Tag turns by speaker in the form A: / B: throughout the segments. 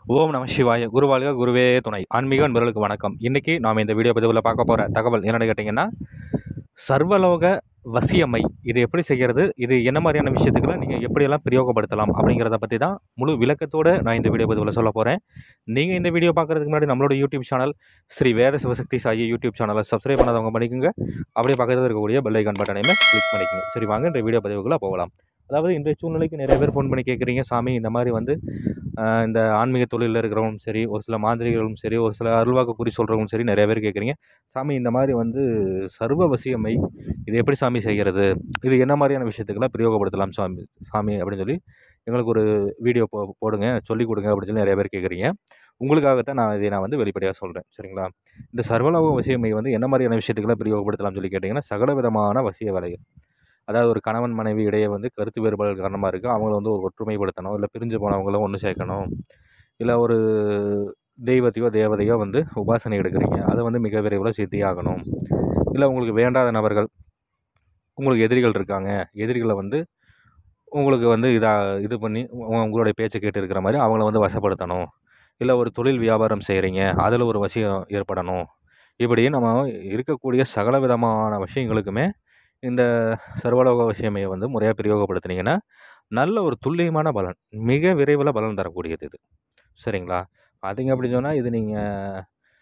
A: ஓம் நம சிவாய. குருவாழ்க குருவே துணை. ஆன்மீக நண்பர்களுக்கு வணக்கம். இன்றைக்கி நாம் இந்த வீடியோ பதிவில் பார்க்க போகிற தகவல் என்னென்னு கேட்டிங்கன்னா, சர்வலோக வசியமை இது எப்படி செய்கிறது, இது என்ன மாதிரியான விஷயத்துக்குலாம் நீங்கள் எப்படியெல்லாம் பிரயோகப்படுத்தலாம் அப்படிங்கிறத பற்றி தான் முழு விளக்கத்தோடு நான் இந்த வீடியோ பதிவில் சொல்ல போகிறேன். நீங்கள் இந்த வீடியோ பார்க்குறதுக்கு முன்னாடி நம்மளோட YouTube channel Sri Veda Sivasakthi Sai YouTube சேனலை சப்ஸ்கிரைப் பண்ணாதவங்க பண்ணிக்கோங்க. அப்படியே பக்கத்தில் இருக்கக்கூடிய பெல் ஐக்கான் பட்டனையுமே கிளிக் பண்ணிக்கோங்க. சரி, வாங்க இந்த வீடியோ பதிவுக்குள்ளே போகலாம். அதாவது இன்றைய சூழ்நிலைக்கு நிறைய பேர் ஃபோன் பண்ணி கேட்குறீங்க, சாமி இந்த மாதிரி வந்து இந்த ஆன்மீக தொழிலில் இருக்கிறவங்களும் சரி, ஒரு சில மாந்திரிகளும் சரி, ஒரு சில அருள்வாக்கு குறி சொல்கிறவங்களும் சரி, நிறைய பேர் கேட்குறீங்க, சாமி இந்த மாதிரி வந்து சர்வ வசியமை இது எப்படி சாமி செய்கிறது, இது என்ன மாதிரியான விஷயத்துக்கெல்லாம் பிரயோகப்படுத்தலாம் சாமி அப்படின்னு சொல்லி எங்களுக்கு ஒரு வீடியோ போடுங்க, சொல்லிக் கொடுங்க அப்படின்னு சொல்லி நிறைய பேர் கேட்குறீங்க. உங்களுக்காகத்தான் நான் வந்து வெளிப்படையாக சொல்கிறேன். சரிங்களா? இந்த சர்வலோக வசியமை வந்து என்ன மாதிரியான விஷயத்துக்கெல்லாம் பிரயோகப்படுத்தலாம்னு சொல்லி கேட்டிங்கன்னா, சகல விதமான வசிய வேலைகள். அதாவது ஒரு கணவன் மனைவி இடையே வந்து கருத்து வேறுபாடு காரணமாக இருக்குது, அவங்கள வந்து ஒரு ஒற்றுமைப்படுத்தணும், இல்லை பிரிஞ்சு போனவங்கள ஒன்று சேர்க்கணும், இல்லை ஒரு தெய்வத்தையோ தேவதையோ வந்து உபாசனை எடுக்கிறீங்க, அதை வந்து மிக விரைவில் சித்தியாகணும், இல்லை உங்களுக்கு வேண்டாத நபர்கள், உங்களுக்கு எதிரிகள் இருக்காங்க, எதிரிகளை வந்து உங்களுக்கு வந்து இது பண்ணி உங்களுடைய பேச்சை கேட்டு இருக்கிற மாதிரி அவங்கள வந்து வசப்படுத்தணும், இல்லை ஒரு தொழில் வியாபாரம் செய்கிறீங்க, அதில் ஒரு வசியம் ஏற்படணும், இப்படி நம்ம இருக்கக்கூடிய சகல விதமான விஷயங்களுக்குமே இந்த சர்வலோக விஷயமையை வந்து முறையாக பிரயோகப்படுத்துனீங்கன்னா நல்ல ஒரு துல்லியமான பலன், மிக விரைவில் பலன் தரக்கூடியது இது. சரிங்களா? பார்த்தீங்க அப்படின்னு சொன்னால் இது நீங்கள்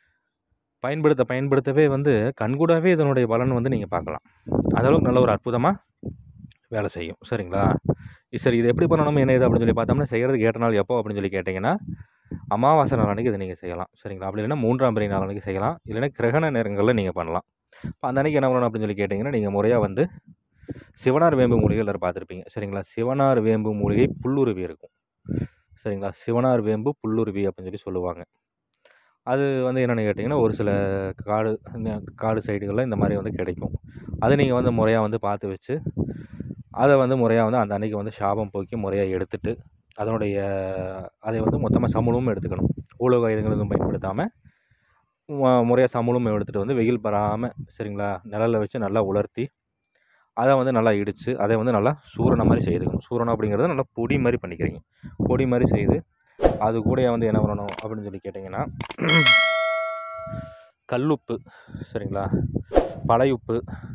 A: பயன்படுத்தவே வந்து கண்கூடாவே இதனுடைய பலன் வந்து நீங்கள் பார்க்கலாம். அதளவுக்கு நல்ல ஒரு அற்புதமாக வேலை செய்யும். சரிங்களா? சரி, இது எப்படி பண்ணணும் என்ன இது அப்படின்னு சொல்லி பார்த்தோம்னா, செய்கிறதுக்கு ஏற்ற நாள் எப்போ அப்படின்னு சொல்லி கேட்டிங்கன்னா, அமாவாசை நாள் அன்றைக்கி இதை நீங்கள் செய்யலாம். சரிங்களா? அப்படி இல்லைன்னா 3ஆம் பிறை நாள் அன்றைக்கி செய்யலாம், இல்லைன்னா கிரகண நேரங்களில் நீங்கள் பண்ணலாம். இப்போ அந்த அன்றைக்கி என்ன பண்ணணும் அப்படின்னு சொல்லி கேட்டிங்கன்னா, நீங்கள் முறையாக வந்து சிவனார் வேம்பு மூலிகை எல்லாரும் பார்த்துருப்பீங்க. சரிங்களா? சிவனார் வேம்பு மூலிகை புல்லுருவி இருக்கும். சரிங்களா? சிவனார் வேம்பு புல்லுருவி அப்படின்னு சொல்லி சொல்லுவாங்க. அது வந்து என்னென்னு கேட்டிங்கன்னா, ஒரு சில காடு சைடுகளில் இந்த மாதிரி வந்து கிடைக்கும். அதை நீங்கள் வந்து முறையாக வந்து பார்த்து வச்சு, அதை வந்து முறையாக வந்து அந்த அன்றைக்கி வந்து சாபம் போக்கி முறையாக எடுத்துட்டு, அதை வந்து மொத்தமாக சமூலமும் எடுத்துக்கணும். உலோக ஆயுதங்கள் எதுவும் பயன்படுத்தாமல் முறையாக சமூலமும் எடுத்துகிட்டு வந்து வெயில் படாமல், சரிங்களா, நிழலில் வச்சு நல்லா உலர்த்தி, அதை வந்து நல்லா இடித்து, அதை வந்து நல்லா சூரணம் மாதிரி செய்துக்கணும். சூரணம் அப்படிங்கிறது நல்லா பொடி மாதிரி பண்ணிக்கிறீங்க. பொடி மாதிரி செய்து அது கூட வந்து என்ன பண்ணணும் அப்படின்னு சொல்லி கேட்டிங்கன்னா, கல்லுப்பு, சரிங்களா, பழையுப்பு,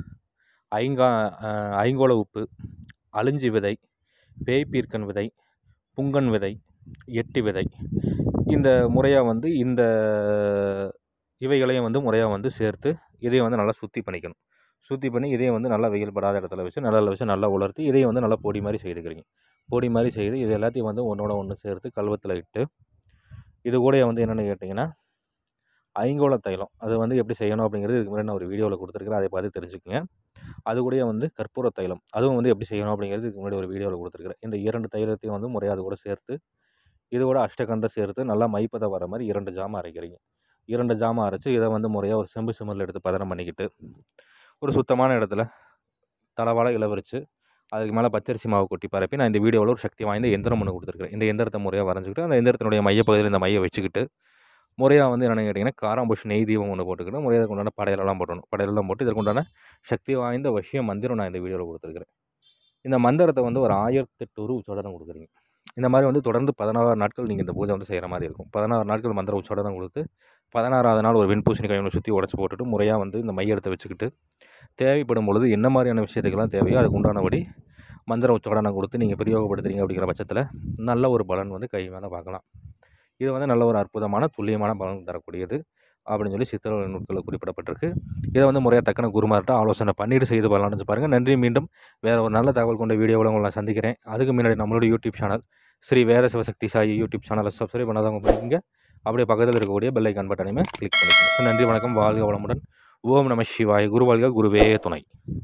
A: ஐங்கோல உப்பு, அழிஞ்சி விதை, பேய்ப்பீர்க்கன் விதை, புங்கன் விதை, எட்டி விதை, இந்த முறையாக வந்து இவைகளையும் வந்து முறையாக வந்து சேர்த்து இதையும் வந்து நல்லா சுத்தி பண்ணிக்கணும். சுத்தி பண்ணி இதையும் வந்து நல்லா வெயில் படாத இடத்துல வச்சு நிழலில் வச்சு நல்லா உலர்த்தி இதையும் வந்து நல்லா பொடி மாதிரி செய்துக்கிறீங்க. பொடி மாதிரி செய்து இது எல்லாத்தையும் வந்து ஒன்றோட ஒன்று சேர்த்து கல்வத்தில் இட்டு, இது கூட வந்து என்னென்னு கேட்டிங்கன்னா, ஐங்கோல தைலம், அது வந்து எப்படி செய்யணும் அப்படிங்கிறது இதுக்கு முன்னாடி நான் ஒரு வீடியோவில் கொடுத்துருக்குறேன், அதை பார்த்து தெரிஞ்சுக்கங்க. அது கூட வந்து கற்பூர தைலம், அதுவும் வந்து எப்படி செய்யணும் அப்படிங்கிறது இதுக்கு முன்னாடி ஒரு வீடியோவில் கொடுத்துருக்குறேன். இந்த 2 தைலத்தையும் வந்து முறையாக அது கூட சேர்த்து, இது கூட அஷ்டகந்தம் சேர்த்து நல்லா மைப்பதம் வர மாதிரி 2 ஜாமான் அரைக்கிறீங்க. 2 ஜாமான் அரைச்சி இதை வந்து முறையாக ஒரு செம்பு சிமிழில் எடுத்து பதனம் பண்ணிக்கிட்டு, ஒரு சுத்தமான இடத்துல தளவாழ இளவரிச்சு, அதுக்கு மேலே பச்சரிசி மாவு கொட்டி பரப்பி, நான் இந்த வீடியோவில் ஒரு சக்தி வாய்ந்த எந்திரம் ஒன்று கொடுத்துருக்குறேன். இந்த எந்திரத்தை முறையாக வரைஞ்சிக்கிட்டு, அந்த எந்திரத்தினுடைய மையப்பகுதியில் இந்த மையை வச்சுக்கிட்டு, முறையாக வந்து என்னென்னு கேட்டிங்கன்னா, காராம்பூஷ் நெய் தீபம் ஒன்று போட்டுக்கிட்டு, முறையாக இதுக்கு உண்டான படையலெல்லாம் போட்டணும். படையலெல்லாம் போட்டு இதற்கு உண்டான சக்தி வாய்ந்த வசிய மந்திரம் நான் இந்த வீடியோவில் கொடுத்துருக்குறேன். இந்த மந்திரத்தை வந்து ஒரு 1008 உச்சாடனம் கொடுக்குறீங்க. இந்த மாதிரி வந்து தொடர்ந்து 16 நாட்கள் நீங்கள் இந்த பூஜை வந்து செய்கிற மாதிரி இருக்கும். 16 நாட்கள் மந்திர உச்சாடனம் கொடுத்து, 16ஆவது நாள் ஒரு வெண்பூசணிக்காய் ஒன்று சுற்றி உடச்சி போட்டுட்டு, முறையாக வந்து இந்த மையத்தை வச்சுக்கிட்டு, தேவைப்படும் பொழுது என்ன மாதிரியான விஷயத்துக்கெல்லாம் தேவையோ அதுக்கு உண்டானபடி மந்திர உச்சாடனம் கொடுத்து நீங்கள் பிரயோகப்படுத்துறீங்க அப்படிங்கிற பட்சத்தில் நல்ல ஒரு பலன் வந்து கை மேலே பார்க்கலாம். இது வந்து நல்ல ஒரு அற்புதமான துல்லியமான பலன் தரக்கூடியது அப்படின்னு சொல்லி சித்திர நூட்களில் குறிப்பிடப்பட்டிருக்கு. இதை வந்து முறையாக தக்கன குருமார்கிட்ட ஆலோசனை பண்ணிட்டு செய்து பலனடைஞ்சு பாருங்கள். நன்றி. மீண்டும் வேறு ஒரு நல்ல தகவல் கொண்ட வீடியோவில் உங்களை நான் சந்திக்கிறேன். அதுக்கு முன்னாடி நம்மளோட YouTube channel Sri Veda Sivasakthi Sai YouTube சேனலை சப்ஸ்கிரைப் பண்ணாதவங்க பண்ணிக்கங்க. அப்படியே பக்கத்தில் இருக்கக்கூடிய பெல் ஐக்கான் பட்டனையுமே கிளிக் பண்ணிக்கோங்க. நன்றி, வணக்கம், வாழ்க வளமுடன். ஓம் நம சிவாய. குருவாழ்க குருவே துணை.